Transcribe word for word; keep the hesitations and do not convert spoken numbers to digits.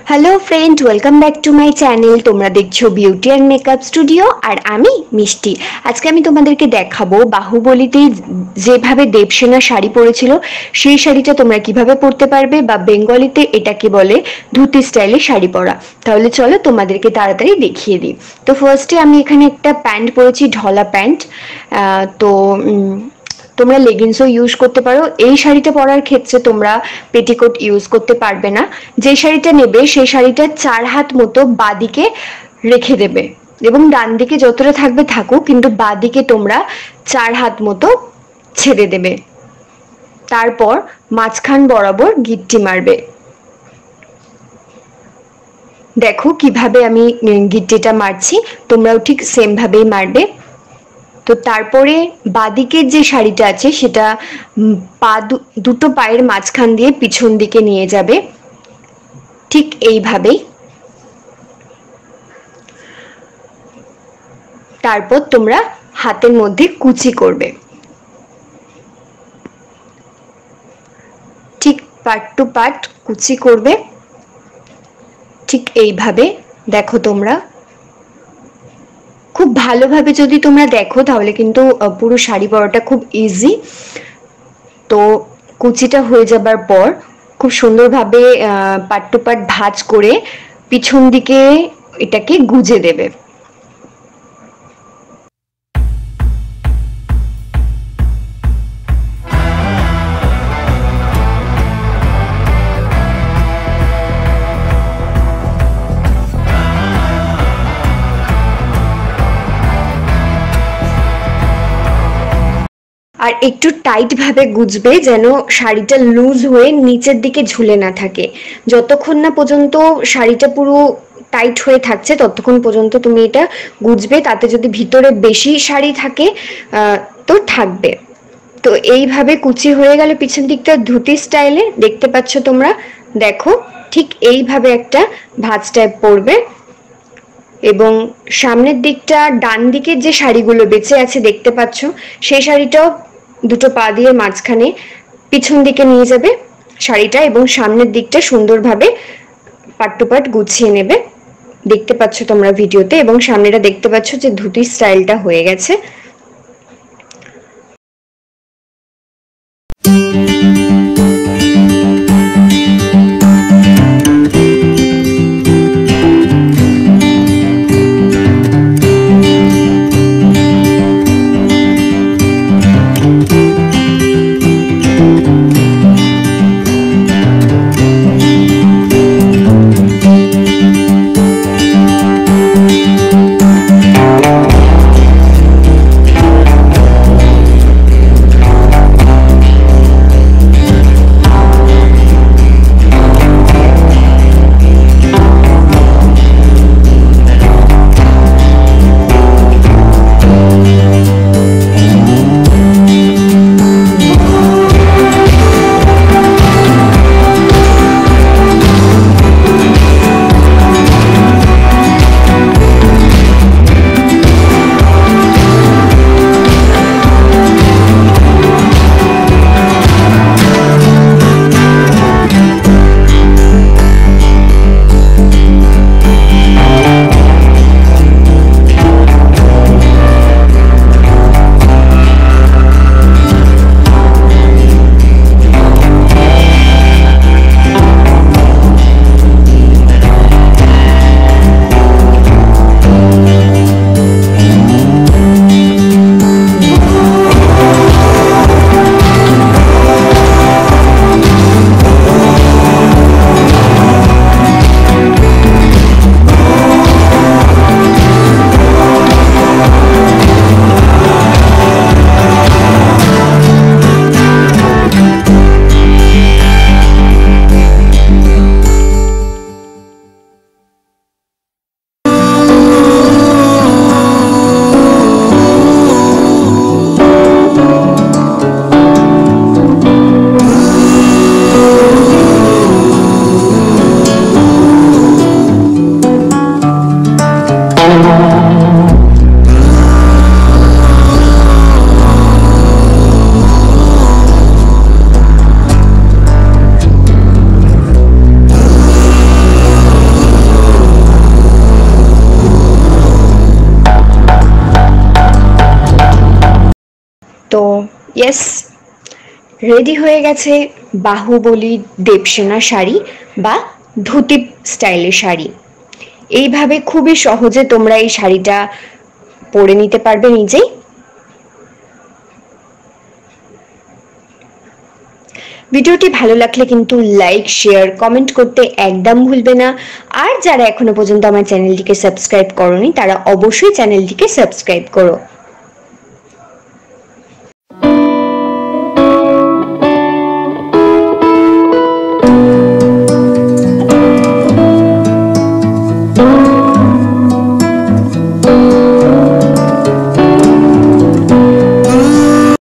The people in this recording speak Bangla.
Hello friend, welcome back to my channel. তোমরা দেখছো বিউটি অ্যান্ড মেকআপ স্টুডিও, আর আমি মিষ্টি। আজকে আমি তোমাদেরকে দেখাবো বাহুবলীতে যেভাবে দেবসেনা শাড়ি পরেছিল সেই শাড়িটা তোমরা কিভাবে পরতে পারবে, বা বেঙ্গলিতে এটাকে বলে ধুতি স্টাইলে শাড়ি পরা। তাহলে চলো তোমাদেরকে তাড়াতাড়ি দেখিয়ে দিই। তো ফার্স্টে আমি এখানে একটা প্যান্ট পরেছি, ঢলা প্যান্ট। তো তোমরা লেগিংসও ইউজ করতে পারো। এই শাড়িটা পরার ক্ষেত্রে তোমরা পেটিকোট ইউজ করতে পারবে না। যে শাড়িটা নেবে সেই শাড়িটা চার হাত মতো বাঁদিকে রেখে দেবে, এবং ডান দিকে যতটা থাকবে থাকুক, কিন্তু বাঁদিকে তোমরা চার হাত মতো ছেড়ে দেবে। তারপর মাঝখান বরাবর গিট্টি মারবে। দেখো কিভাবে আমি গিট্টিটা মারছি, তোমরাও ঠিক সেম ভাবেই মারবে। তো তারপরে বাঁদিকের যে শাড়িটা আছে সেটা পা দুটো পায়ের মাঝখান দিয়ে পিছন দিকে নিয়ে যাবে, ঠিক এইভাবেই। তারপর তোমরা হাতের মধ্যে কুচি করবে, ঠিক পার্ট টু পার্ট কুচি করবে, ঠিক এইভাবে। দেখো তোমরা খুব ভালোভাবে যদি তোমরা দেখো তাহলে কিন্তু পুরো শাড়ি পরাটা খুব ইজি। তো কুচিটা হয়ে যাবার পর খুব সুন্দরভাবে পার্ট টু পার্ট ভাঁজ করে পিছন দিকে এটাকে গুজে দেবে। আর একটু টাইট ভাবে গুজবে, যেন শাড়িটা লুজ হয়ে নিচের দিকে ঝুলে না থাকে। যতক্ষণ না পর্যন্ত শাড়িটা পুরো টাইট হয়ে থাকছে ততক্ষণ পর্যন্ত তুমি এটা গুজবে। তাতে যদি ভিতরে বেশি শাড়ি থাকে তো থাকবে। তো এইভাবে কুচি হয়ে গেলে পিছন দিকটা ধুতি স্টাইলে দেখতে পাচ্ছ তোমরা। দেখো ঠিক এইভাবে একটা ভাঁজ টাইপ পড়বে, এবং সামনের দিকটা ডান দিকের যে শাড়িগুলো বেঁচে আছে দেখতে পাচ্ছ, সেই শাড়িটাও দুটো পা দিয়ে মাঝখানে পিছন দিকে নিয়ে যাবে শাড়িটা, এবং সামনের দিকটা সুন্দরভাবে পার্ট টু পার্ট গুছিয়ে নেবে। দেখতে পাচ্ছ তোমরা ভিডিওতে, এবং সামনেটা দেখতে পাচ্ছ যে ধুতি স্টাইলটা হয়ে গেছে। ইয়েস, রেডি হয়ে গেছে বাহুবলী দেবসেনা শাড়ি বা ধুতি স্টাইলের শাড়ি। এইভাবে খুবই সহজে তোমরা এই শাড়িটা পরে নিতে পারবে নিজেই। ভিডিওটি ভালো লাগলে কিন্তু লাইক, শেয়ার, কমেন্ট করতে একদম ভুলবে না। আর যারা এখনো পর্যন্ত আমার চ্যানেলটিকে সাবস্ক্রাইব করোনি তারা অবশ্যই চ্যানেলটিকে সাবস্ক্রাইব করো।